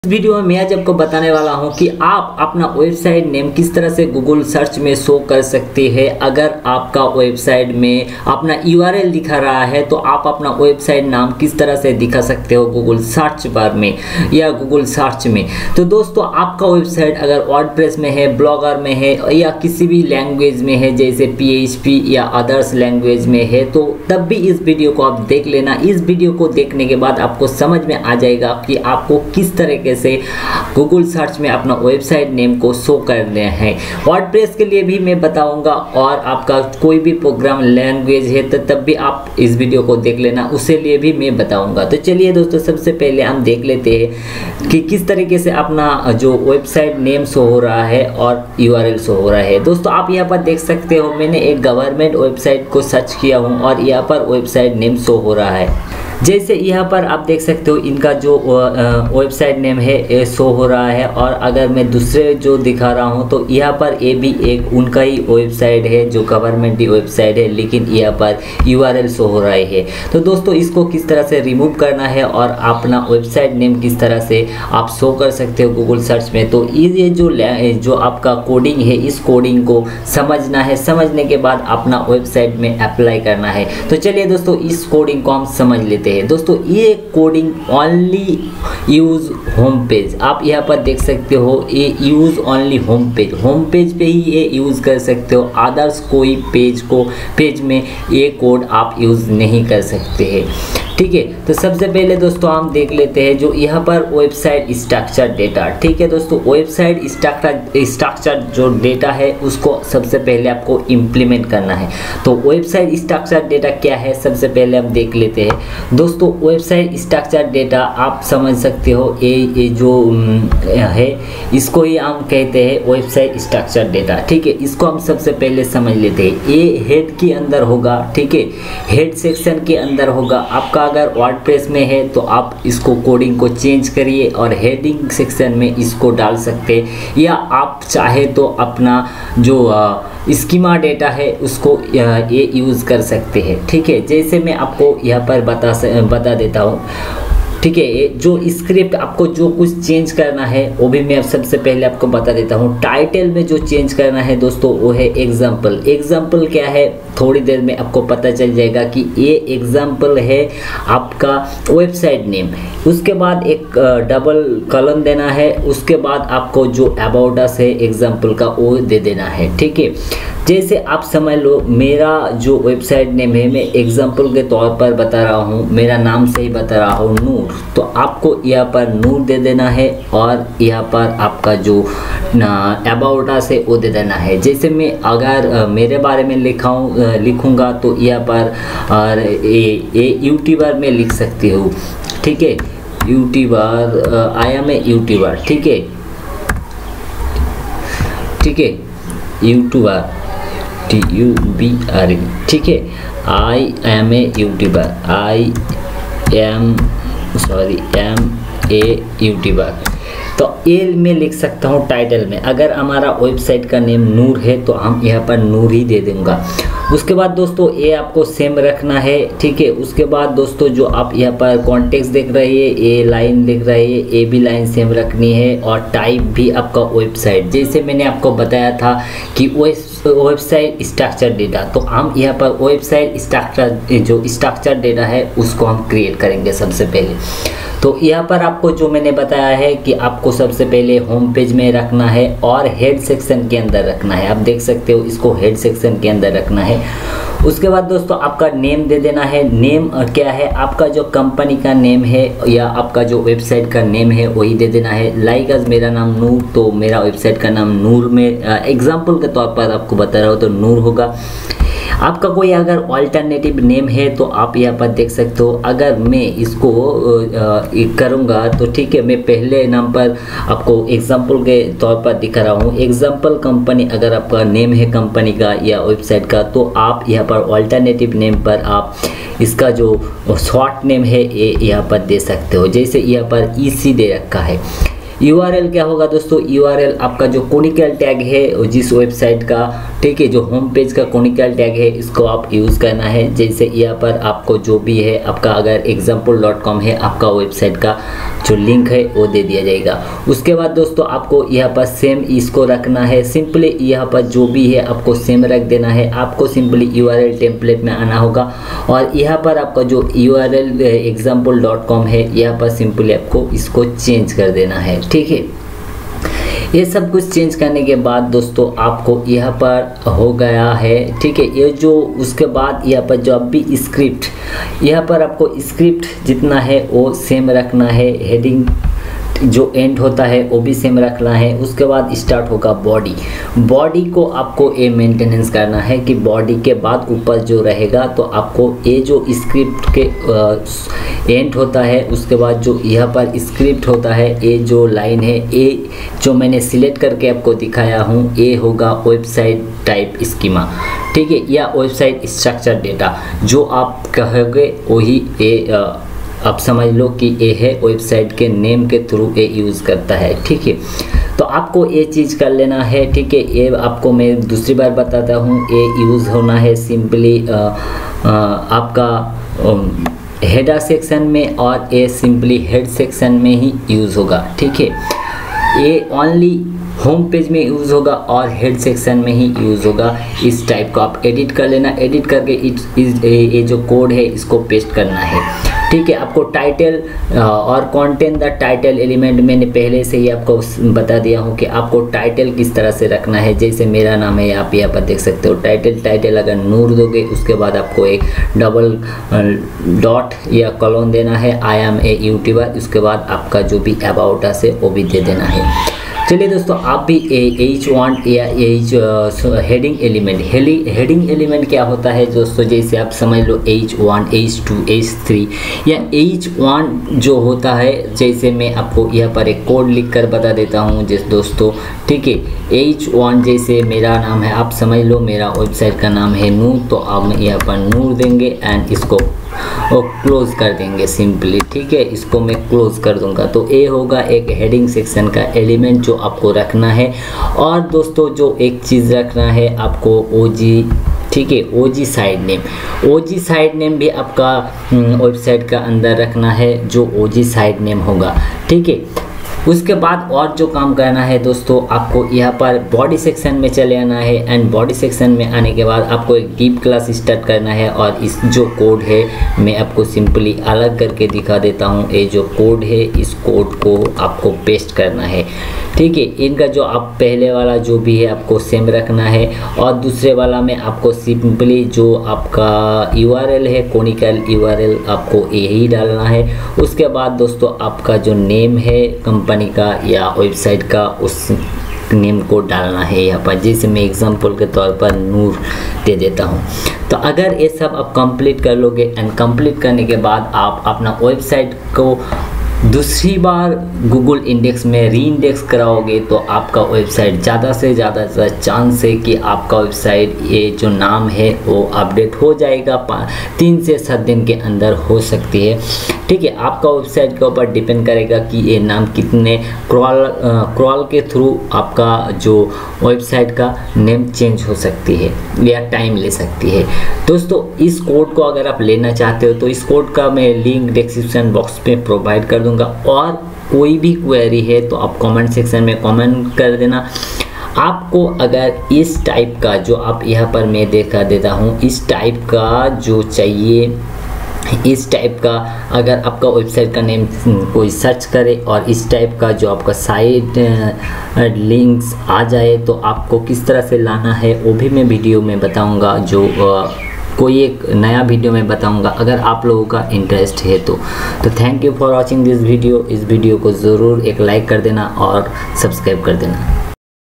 इस वीडियो में मैं आज आपको बताने वाला हूं कि आप अपना वेबसाइट नेम किस तरह से गूगल सर्च में शो कर सकते हैं। अगर आपका वेबसाइट में अपना यूआरएल दिखा रहा है तो आप अपना वेबसाइट नाम किस तरह से दिखा सकते हो गूगल सर्च बार में या गूगल सर्च में। तो दोस्तों, आपका वेबसाइट अगर वर्डप्रेस में है, ब्लॉगर में है या किसी भी लैंग्वेज में है जैसे PHP या अदर्स लैंग्वेज में है तो तब भी इस वीडियो को आप देख लेना। इस वीडियो को देखने के बाद आपको समझ में आ जाएगा कि आपको किस तरीके से गूगल सर्च में अपना वेबसाइट नेम को शो करने हैं। वर्डप्रेस के लिए भी मैं बताऊंगा और आपका कोई भी प्रोग्राम लैंग्वेज है तो तब भी आप इस वीडियो को देख लेना, उसके लिए भी मैं बताऊंगा। तो चलिए दोस्तों, सबसे पहले हम देख लेते हैं कि किस तरीके से अपना जो वेबसाइट नेम शो हो रहा है और URL शो हो रहा है। दोस्तों, आप यहाँ पर देख सकते हो मैंने एक गवर्नमेंट वेबसाइट को सर्च किया हूँ और यहाँ पर वेबसाइट नेम शो हो रहा है। जैसे यहाँ पर आप देख सकते हो इनका जो वेबसाइट नेम है शो हो रहा है। और अगर मैं दूसरे जो दिखा रहा हूँ तो यहाँ पर ये भी एक उनका ही वेबसाइट है जो गवर्नमेंट की वेबसाइट है, लेकिन यहाँ पर URL शो हो रहा है। तो दोस्तों, इसको किस तरह से रिमूव करना है और अपना वेबसाइट नेम किस तरह से आप शो कर सकते हो गूगल सर्च में, तो ये जो आपका कोडिंग है इस कोडिंग को समझना है। समझने के बाद अपना वेबसाइट में अप्लाई करना है। तो चलिए दोस्तों, इस कोडिंग को हम समझ लेते हैं। दोस्तों, ये coding only use home page, आप यहाँ पर देख सकते हो ये यूज ओनली होम पेज पे ही ये यूज कर सकते हो। अदर्स कोई पेज में ये कोड आप यूज नहीं कर सकते हैं। ठीक है, तो सबसे पहले दोस्तों हम देख लेते हैं जो यहाँ पर वेबसाइट स्ट्रक्चर डेटा। ठीक है दोस्तों, वेबसाइट स्ट्रक्चर जो डेटा है उसको सबसे पहले आपको इम्प्लीमेंट करना है। तो वेबसाइट स्ट्रक्चर डेटा क्या है सबसे पहले हम देख लेते हैं। दोस्तों, वेबसाइट स्ट्रक्चर डेटा आप समझ सकते हो ये जो है इसको ही हम कहते हैं वेबसाइट स्ट्रक्चर डेटा। ठीक है, इसको हम सबसे पहले समझ लेते हैं। ये हेड के अंदर होगा। ठीक है, हेड सेक्शन के अंदर होगा। आपका अगर वर्डप्रेस में है तो आप इसको कोडिंग को चेंज करिए और हेडिंग सेक्शन में इसको डाल सकते हैं, या आप चाहे तो अपना जो स्कीमा डेटा है उसको ये यूज़ कर सकते हैं। ठीक है, जैसे मैं आपको यहाँ पर बता देता हूँ। ठीक है, जो स्क्रिप्ट आपको जो कुछ चेंज करना है वो भी मैं सबसे पहले आपको बता देता हूँ। टाइटल में जो चेंज करना है दोस्तों वो है एग्जाम्पल क्या है थोड़ी देर में आपको पता चल जाएगा कि ये एग्जाम्पल है आपका वेबसाइट नेम। उसके बाद एक डबल कॉलन देना है। उसके बाद आपको जो अबाउट अस है एग्जाम्पल का वो दे देना है। ठीक है, जैसे आप समझ लो मेरा जो वेबसाइट नेम है मैं एग्जाम्पल के तौर पर बता रहा हूँ, मेरा नाम से ही बता रहा हूँ नूर, तो आपको यहाँ पर नूर दे देना है और यहाँ पर आपका जो अबाउट अस है वो दे देना है। जैसे मैं अगर मेरे बारे में लिखूँगा तो यहाँ पर ये यूट्यूबर में लिख सकती हूँ। ठीक है, YouTuber, I am a YouTuber. ठीक है, यूट्यूबर TUBR। ठीक है, I am a YouTuber, YouTuber. तो ये मैं लिख सकता हूँ टाइटल में। अगर हमारा वेबसाइट का नेम नूर है तो हम यहाँ पर नूर ही दे दूँगा। उसके बाद दोस्तों ये आपको सेम रखना है। ठीक है, उसके बाद दोस्तों जो आप यहाँ पर कॉन्टेक्स्ट देख रहे हैं, ये लाइन देख रहे हैं, ये भी लाइन सेम रखनी है। और टाइप भी आपका वेबसाइट, जैसे मैंने आपको बताया था कि वेबसाइट स्ट्रक्चर डेटा, तो हम यहाँ पर वेबसाइट स्ट्रक्चर डेटा है उसको हम क्रिएट करेंगे सबसे पहले। तो यहाँ पर आपको जो मैंने बताया है कि आपको सबसे पहले होम पेज में रखना है और हेड सेक्शन के अंदर रखना है। आप देख सकते हो इसको हेड सेक्शन के अंदर रखना है। उसके बाद दोस्तों आपका नेम दे देना है। नेम क्या है, आपका जो कंपनी का नेम है या आपका जो वेबसाइट का नेम है वही दे देना है। लाइक आज मेरा नाम नूर, तो मेरा वेबसाइट का नाम नूर में एग्जाम्पल के तौर पर आपको बता रहा हूँ तो नूर होगा। आपका कोई अगर अल्टरनेटिव नेम है तो आप यहाँ पर देख सकते हो। अगर मैं इसको करूँगा तो ठीक है, मैं पहले नाम पर आपको एग्जाम्पल के तौर पर दिखा रहा हूँ। एग्जाम्पल कंपनी अगर आपका नेम है कंपनी का या वेबसाइट का, तो आप यहाँ पर अल्टरनेटिव नेम पर आप इसका जो शॉर्ट नेम है ये यहाँ पर दे सकते हो। जैसे यहाँ पर EC दे रखा है, URL क्या होगा दोस्तों, URL आपका जो कोनिकल टैग है जिस वेबसाइट का, ठीक है, जो होम पेज का कोनिकल टैग है, इसको आप यूज़ करना है। जैसे यहाँ पर आपको जो भी है आपका, अगर example.com है आपका वेबसाइट का जो लिंक है वो दे दिया जाएगा। उसके बाद दोस्तों आपको यहाँ पर सेम इसको रखना है, सिंपली यहाँ पर जो भी है आपको सेम रख देना है। आपको सिंपली URL टेम्पलेट में आना होगा और यहाँ पर आपका जो URL example.com है यहाँ पर सिंपली आपको इसको चेंज कर देना है, ठीक है। ये सब कुछ चेंज करने के बाद दोस्तों आपको यहाँ पर हो गया है, ठीक है। ये जो उसके बाद यहाँ पर जो भी स्क्रिप्ट, यहाँ पर आपको स्क्रिप्ट जितना है वो सेम रखना है, हेडिंग जो एंड होता है वो भी सेम रखना है। उसके बाद स्टार्ट होगा बॉडी को आपको ये मेंटेनेंस करना है कि बॉडी के बाद ऊपर जो रहेगा तो आपको ये जो स्क्रिप्ट के एंड होता है, उसके बाद जो यहाँ पर स्क्रिप्ट होता है, ये जो लाइन है, ये जो मैंने सिलेक्ट करके आपको दिखाया हूँ, ये होगा वेबसाइट टाइप स्कीमा, ठीक है, या वेबसाइट स्ट्रक्चर डेटा। जो आप कहोगे वही ये आप समझ लो कि ये है वेबसाइट के नेम के थ्रू ये यूज़ करता है, ठीक है। तो आपको ये चीज़ कर लेना है, ठीक है। ये आपको मैं दूसरी बार बताता हूँ, ये यूज़ होना है सिंपली आपका हेडर सेक्शन में, और ये सिंपली हेड सेक्शन में ही यूज़ होगा, ठीक है। ये ओनली होम पेज में यूज़ होगा और हेड सेक्शन में ही यूज़ होगा। इस टाइप को आप एडिट कर लेना, एडिट करके ये जो कोड है इसको पेस्ट करना है, ठीक है। आपको टाइटल और कंटेंट द टाइटल एलिमेंट मैंने पहले से ही आपको बता दिया हूँ कि आपको टाइटल किस तरह से रखना है। जैसे मेरा नाम है, आप यहाँ पर देख सकते हो टाइटल अगर नूर दोगे, उसके बाद आपको एक डबल डॉट या कॉलन देना है, आई एम ए यूट्यूबर। उसके बाद आपका जो भी अबाउट अस है वो भी दे देना है। चलिए दोस्तों, आप भी H1 या हेडिंग एलिमेंट क्या होता है दोस्तों, जैसे आप समझ लो H1, H2, H3 या H1 जो होता है, जैसे मैं आपको यहाँ पर एक कोड लिख कर बता देता हूँ जैसे दोस्तों, ठीक है। H1 जैसे मेरा नाम है, आप समझ लो मेरा वेबसाइट का नाम है नूर, तो आप यहाँ पर नूर देंगे एंड इसको और क्लोज कर देंगे सिंपली, ठीक है। इसको मैं क्लोज कर दूंगा। तो ये होगा एक हेडिंग सेक्शन का एलिमेंट जो आपको रखना है। और दोस्तों जो एक चीज़ रखना है आपको OG, ठीक है, OG साइड नेम भी आपका वेबसाइट का अंदर रखना है, जो OG साइड नेम होगा, ठीक है। उसके बाद और जो काम करना है दोस्तों, आपको यहाँ पर बॉडी सेक्शन में चले आना है एंड बॉडी सेक्शन में आने के बाद आपको एक डिव क्लास स्टार्ट करना है। और इस जो कोड है मैं आपको सिंपली अलग करके दिखा देता हूँ। ये जो कोड है इस कोड को आपको पेस्ट करना है, ठीक है। इनका जो आप पहले वाला जो भी है आपको सेम रखना है, और दूसरे वाला में आपको सिंपली जो आपका URL है, कोनिकल URL आपको यही डालना है। उसके बाद दोस्तों आपका जो नेम है कंपनी का या वेबसाइट का, उस नेम को डालना है यहाँ पर। जैसे मैं एग्जांपल के तौर पर नूर दे देता हूँ। तो अगर ये सब आप कंप्लीट कर लोगे एंड कंप्लीट करने के बाद आप अपना वेबसाइट को दूसरी बार गूगल इंडेक्स में री इंडेक्स कराओगे, तो आपका वेबसाइट ज़्यादा से ज़्यादा चांस है कि आपका वेबसाइट ये जो नाम है वो अपडेट हो जाएगा। 3 से 7 दिन के अंदर हो सकती है, ठीक है। आपका वेबसाइट के ऊपर डिपेंड करेगा कि ये नाम कितने क्रॉल के थ्रू आपका जो वेबसाइट का नेम चेंज हो सकती है या टाइम ले सकती है। दोस्तों इस कोड को अगर आप लेना चाहते हो तो इस कोड का मैं लिंक डिस्क्रिप्शन बॉक्स में प्रोवाइड कर दूंगा। और कोई भी क्वेरी है तो आप कमेंट सेक्शन में कमेंट कर देना। आपको अगर इस टाइप का जो आप यहाँ पर मैं देखा देता हूँ, इस टाइप का जो चाहिए, इस टाइप का अगर आपका वेबसाइट का नेम कोई सर्च करे और इस टाइप का जो आपका साइट लिंक्स आ जाए, तो आपको किस तरह से लाना है वो भी मैं वीडियो में बताऊंगा। जो कोई एक नया वीडियो में बताऊंगा अगर आप लोगों का इंटरेस्ट है तो thank you for watching this video. इस वीडियो को ज़रूर एक लाइक कर देना और सब्सक्राइब कर देना।